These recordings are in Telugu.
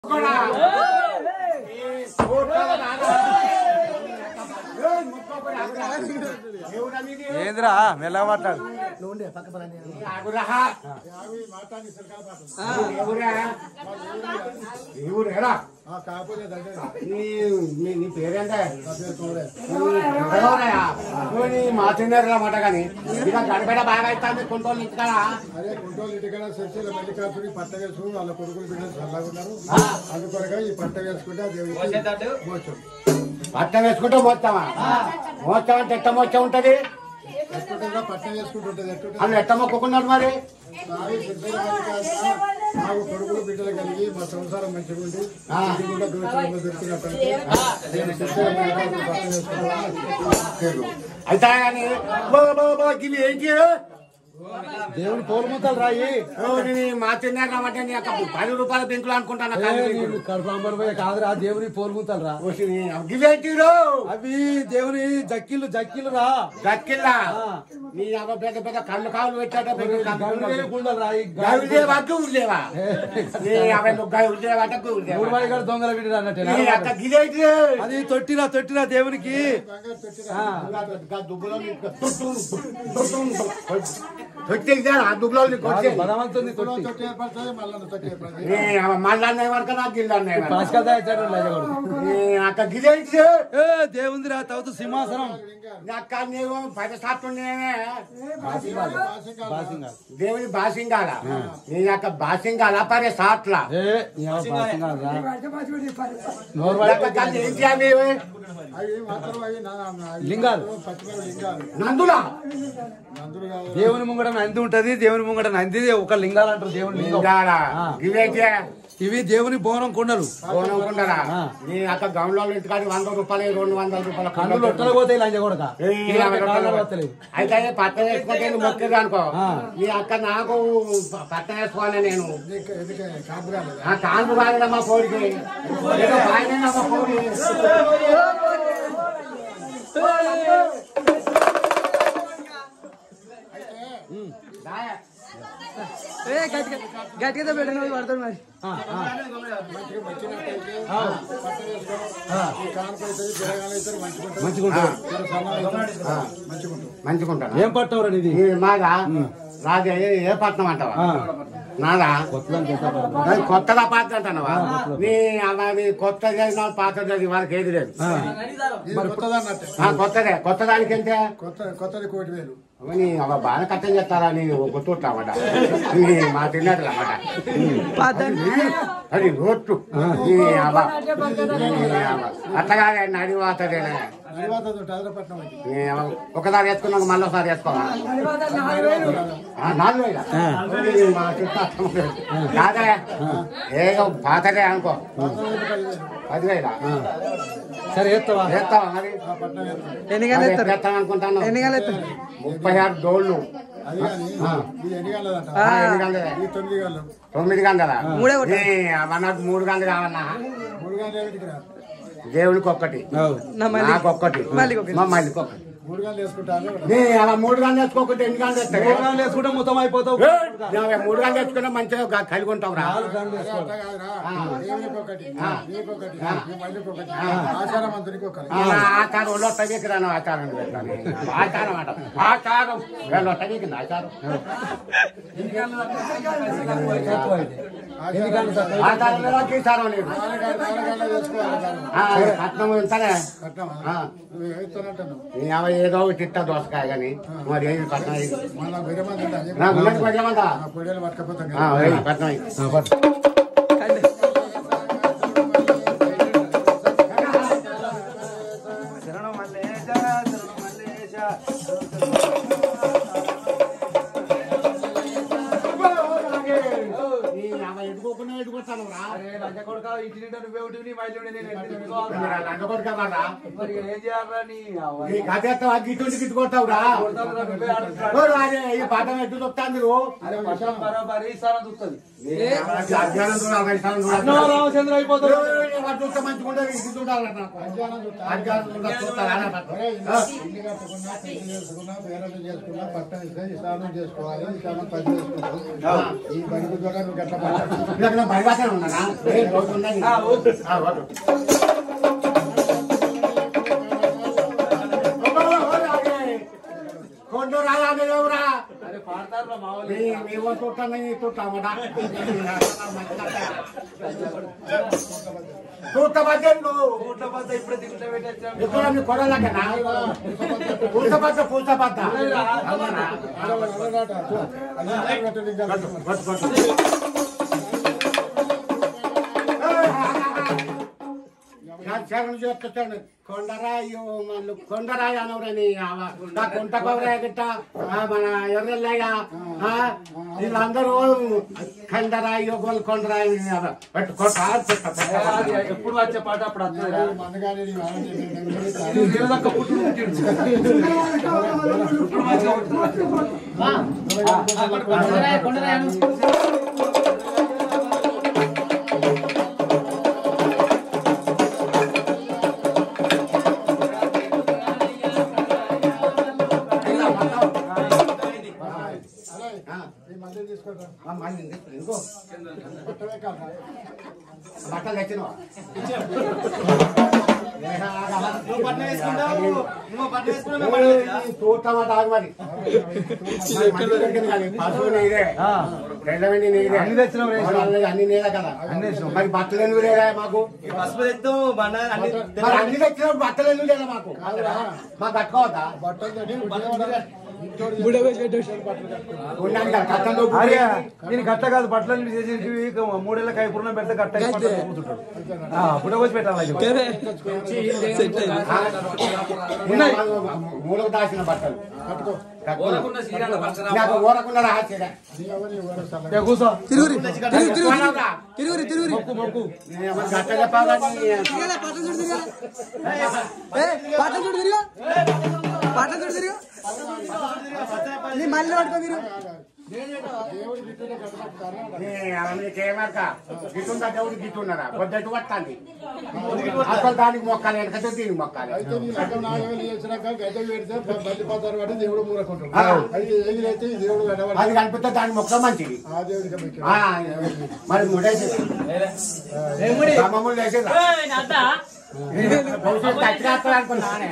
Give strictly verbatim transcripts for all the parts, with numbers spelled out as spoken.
ఏంద్రా మెల్లగా మాట్లాడు నీ పేరేంటే మా తిన్నారా మాట కానీ ఇక గడపేట బాగా అవుతుంది కొంటోళ్ళు ఇంటికాడ అదే కొంటోళ్ళు ఇంటికాడ చర్చల మల్లికార్జుని పట్ట వేసుకుని వాళ్ళ కొడుకులు బిడ్డలు చల్లగా ఉన్నారు. అందుకొరగా ఈ పట్ట వేసుకుంటే మోచం పట్ట వేసుకుంటే మోస్తామా మోస్తాం అంటే ఎట్ట మోచ్చం ఉంటది పట్ట వేసుకుంటుంటది. వాళ్ళు ఎట్ట మొక్కుకున్నారు మరి నాకు కొడుకులు బిడ్డలు కలిగి మా సంసారం మంచిగా ఉండి కూడా దొరికినట్టు అయితే కానీ ఏంటి దేవుని పోల్ముతాలు రాయి మా తిన్నారు అంటే నీ యొక్క పది రూపాయల బెంకులు అనుకుంటాను కాదురా దేవుని పోల్ముతాలు రా గివేంటిరు అవి దేవుని జక్కిళ్ళు జక్కిళ్ళు రా దక్కిల్లా నీ అవ్వ పెద్ద పెద్ద కళ్ళు కాళ్ళు పెట్టాట గుండలు రాయి గౌదేవా గౌదేవా నీ అవ్వ నువ్వు గౌదేవా అంటే గౌదేవా దొంగల విడి అన్నట్టు గిదేంటి అది తొట్టిరా తొట్టిరా దేవునికి దుబ్బులో దుబ్బులో బలవంతుంది మళ్ళా వరకు నాకు గిల్లు అక్క గిదేంటి దేవుందిరా తవ్వుతూ సింహాసనం అక్క నీవు పది సార్లు బాసింగా దేవుని బాసింగాల నీ యొక్క బాసింగాల పరే సాట్ల ఏం చేయాలి లింగాలు నందులా దేవుని ముంగట నంది ఉంటది దేవుని ముంగట నంది ఒక లింగాలు అంటారు దేవుని లింగాల ఇవేంటి ఇవి దేవుని బోనం కొండలు బోనం కొండలా నీ అక్క గౌన్లో ఇంటికాడి వంద రూపాయలు రెండు వందల రూపాయల కళ్ళు లొట్టలు పోతాయి లంజ కొడక అయితే పట్ట వేసుకుంటే మొక్కిరు అనుకో నీ అక్క నాకు పట్ట వేసుకోవాలి నేను కాంపు బాగా మా కోడికి బాగా మా కోడి గట్టిగా పెట్టిన పడతాడు మరి మంచిగుంటాను ఏం పట్టం రండి ఇది మాదా రాజా ఏ పట్నం అంటావా నాదా కొత్తగా పాత అంటావా నీ అవి కొత్త చదివిన పాత చదివి వాళ్ళకి ఏది లేదు కొత్తదే కొత్త దానికి ఎంత కొత్తది కోటి వేలు అవ బాగా కట్టం చేస్తారా నేను గుర్తుంటామట మా తిన్నట్టు అన్నమాట అది రోట్టు అట్టగా నడివాతదేనా ఒకసారి వేసుకున్నాక మళ్ళీ ఒకసారి వేసుకోవా నాలుగు వేల మా చుట్టూ కాదే ఏదో పాతదే అనుకో పదివేల సరే వేస్తావా వేస్తావా మరి ఎన్ని గంటలు వేస్తాను అనుకుంటాను ఎన్ని గంటలు ముప్పై ఆరు డోళ్ళు తొమ్మిది గంటల నాకు మూడు గంటలు కావన్నా దేవుడికి ఒక్కటి నాకు ఒక్కటి మా మళ్ళీకి ఒక్కటి మూడు గంటలు వేసుకుంటాను అలా మూడు గంటలు వేసుకోకుంటే ఎన్ని గంటలు వేస్తాయి మూడు గంటలు వేసుకుంటే మొత్తం అయిపోతావు మూడు గంటలు వేసుకుంటే మంచిగా కలిగి ఉంటావు రా ఆచారం లొట్టకి రాను ఆచారం పెట్టాను ఆచారం అంట ఆచారం లొట్టకి ఆచారం ఆచారం లేదా గీచారం లేదు పట్నం ఉంటనే ఏదో తిట్ట దోసకాయ కానీ మరి ఏమి పట్నం నాకు ఉన్నది పడలేమంతా పట్నం గిట్టుకొడతావు రా ఈ పాఠం ఎట్టు చెప్తాను మీరు రామచంద్ర అయిపోతాడు అక్కడ చూస్తే మంచిగా ఉండదు ఇది చూడాలి నాకు అధికారం చూస్తారా ఇల్లు కట్టుకున్నా పెళ్లి చేసుకున్నా పేరెంట్ చేసుకున్నా పట్టణం ఇస్తే స్నానం చేసుకోవాలి స్నానం పని చేసుకుంటాం ఈ బడుగు ద్వారా నువ్వు గట్ల పట్టాలి బయట ఉన్నానా రోజు ఉన్నది కొండ రాదే ఎవరా మేము చుట్టాను చుట్టామడా చూడబద్దు ఇప్పుడు మీ కొడలకనా పూసబద్ద పూసబద్ద చెప్తాను కొండరాయు మళ్ళీ కొండరాయి అనవరని కుంట కొబ్బరాయ గిట్ట మన ఎర్రల్లయ్య వీళ్ళందరూ కండరాయి గోల్ కొండరాయి ఎప్పుడు వచ్చే పాట అప్పుడు బట్టలు తెచ్చినవా చూడటమాట మరి పశువు నీదే రెండవది నీదే అన్ని తెచ్చినావు అన్ని నీదే కదా మరి బట్టలు ఎందుకు లేదా మాకు మరి అన్ని తెచ్చినావు బట్టలు ఎందుకు లేదా మాకు మాకు కట్టుకోవద్దా నేను కట్ట కాదు బట్టలు చేసి మూడేళ్ళ కైపురం పెడితే కట్ట కూర్చుంటాడు అప్పుడే వచ్చి పెట్టాలి మూలకు దాచిన బట్టలు ఊరకుండా రాసేదా కూర్చో తిరుగురి తిరుగురి గట్ట చెప్పాలని పాట చూడు తిరిగా పాట చూడు తిరిగా మళ్ళీ పట్టుకో మీరు గిట్టుందా దేవుడు గిట్టున్నారా పొద్దుట్టు పట్టాలి అసలు దానికి మొక్కాలి వెనకతో దీనికి మొక్కాలి అయితే నీ లగ్గం నాలుగు వేలు చేసినాక గడ్డ పెడితే బల్లి పదారు పడి దేవుడు మూరకుంటాడు అది ఎగిరైతే ఈ దేవుడు అది కనిపిస్తే దాని మొక్క మంచిది ఆ దేవుడికి మరి ముడేసి రామములు వేసేదా అనుకున్నానే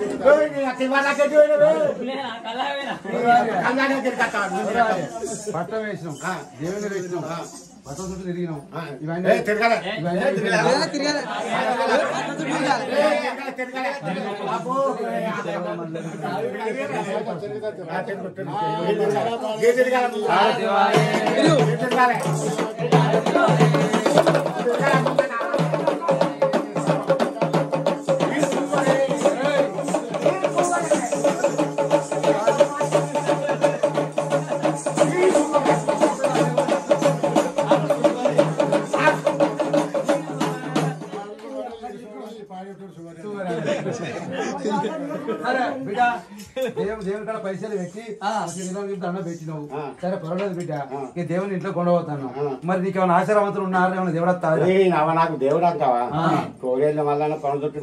పట్టం వేసినాం దేవుని వేసినాం పట్టం చుట్టూ తిరిగినాం ఇవన్నీ తిరగాలి సరే బిడ్డ దేవుడు దేవుని కాడ పైసలు పెట్టి దండ పెట్టినావు సరే పర్వాలేదు బిడ్డ ఇక దేవుని ఇంట్లో కొండపోతాను మరి నీకు ఏమైనా ఆశీర్వాదంతులు ఉన్నారా ఏమైనా దేవుడు వస్తా నాకు దేవుడు అంటావా కోడేళ్ళ వల్ల పనులు చుట్టిన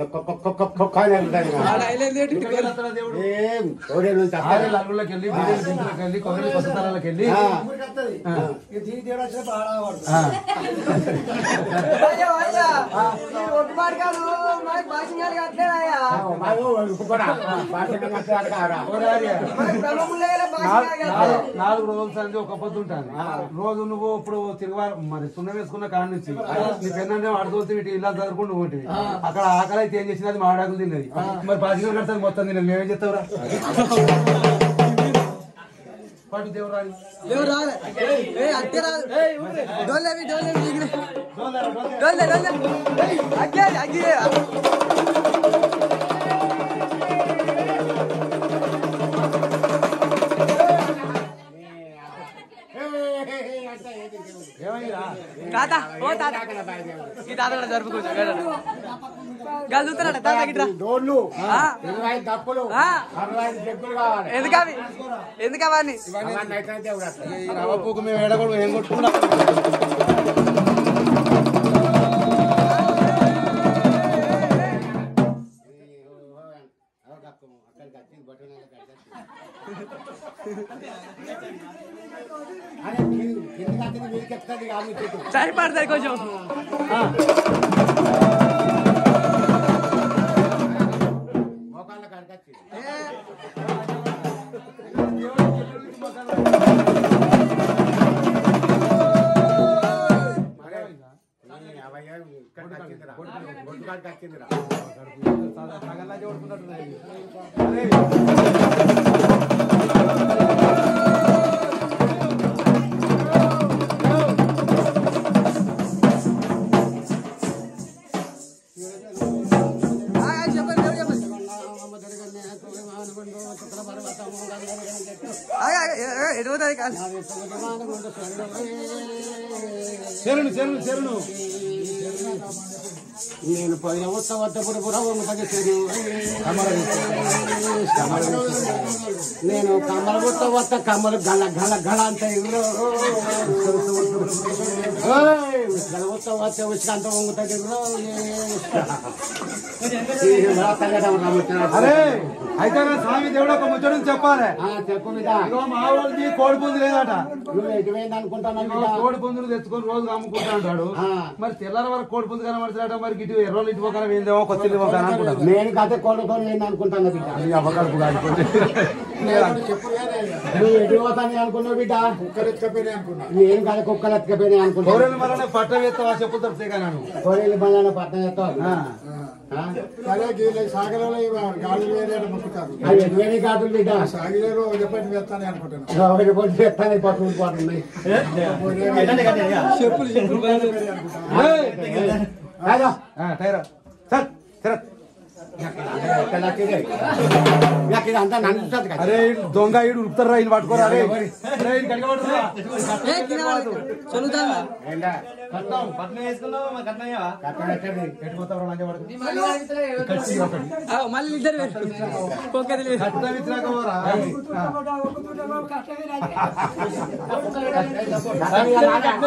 అల్లుళ్ళకి వెళ్ళి బిడ్డలకి వెళ్ళి కొబ్బరి కొత్త తరాలకు వెళ్ళి నాలుగు రోజుల సంది ఒక పొద్దు ఉంటాను రోజు నువ్వు ఇప్పుడు తిరువారు మరి సున్న వేసుకున్న కాడ నుంచి నీ పెన్నంటే అడుగుతూ ఇటు ఇలా చదువుకుంటూ ఉంటుంది అక్కడ ఆకలి అయితే ఏం చేసినది మాడాకులు తిన్నది మరి పాసికలు కడతాను మొత్తం తిన్నది మేమేం చెప్తావురా పాటు దేవుడు రాని దేవుడు రాలే అట్టే రాదు డోలేవి డోలేవి డోలే డోలే అగ్గే అగ్గే తాత ఓ తాత ఈ తాత కూడా జరుపుకోవచ్చు గాలి చూస్తున్నాడు తాత గిట్రా డోర్లు ఇరవై ఐదు దప్పులు అరవై ఐదు చెక్కులు కావాలి ఎందుకవి ఎందుకవన్నీ రవ్వ పూకు మేము ఏడగొడు ఏం కొట్టుకున్నాం అరే కిందికి వచ్చింది మీదకి ఎత్తుంది కాదు చెట్టు సరిపడుతుంది కొంచెం మోకాళ్ళ కడకొచ్చి గొడ్డు కాడికి వచ్చిందిరా ఎటుపోతుంది కాదు చెరును చెరును చెరును నేను పోయిన ఉత్సవప్పుడు కూడా నేను కమ్మల ఉత్సవత్త కమ్మలు గల గల గల అంత గల ఉత్సవత్త ఉష్కాంత వంగుతుంది అరే అయితే స్వామి దేవుడు ఒక ముచ్చడం చెప్పాలి చెప్పు మీద మా వాళ్ళకి కోడి పుంజు లేదట నువ్వు ఎటువైంది అనుకుంటాను కోడి పుంజులు తెచ్చుకొని రోజు అమ్ముకుంటా అంటాడు మరి తెల్లారి వరకు కోడి పుంజు కనబడతాడ మరి ఇటు ఎర్రోళ్ళు ఇటు పోకన ఏందేమో కొత్త అనుకుంటాను నేను కథ కోళ్ళతో ఏంది అనుకుంటాను బిడ్డ అవ్వకడుపు కాకపోతే నువ్వు ఎటు పోతాను అనుకున్నావు బిడ్డ కుక్కలు ఎత్తుకపోయినాయి అనుకున్నా నేను కదా కుక్కలు ఎత్తుకపోయినాయి అనుకున్నావు గౌరెలు మరణ పట్ట వేస్తావా చెప్పు తప్పితే కానీ కోరేళ్ళు బంగాళ పట్టణ ఎత్తావు అదే గీళ్ళ సాగలలో గాలి వేరే మొక్కుతారు అది ఎటువైనా కాదు బిడ్డ సాగిలేరు చెప్పండి వేస్తానే అనుకుంటున్నాను ఒకటి పొద్దు ఎత్తాను పట్టు పోతున్నాయి చెప్పులు చెప్పులు టైరా సార్ సరే అంతా నన్ను కదా అరే దొంగ ఈడు ఉరుకుతారా ఈయన పట్టుకోరా అరే చదువుతావా మళ్ళీ ఇద్దరు కట్నం ఇచ్చినాక పోరా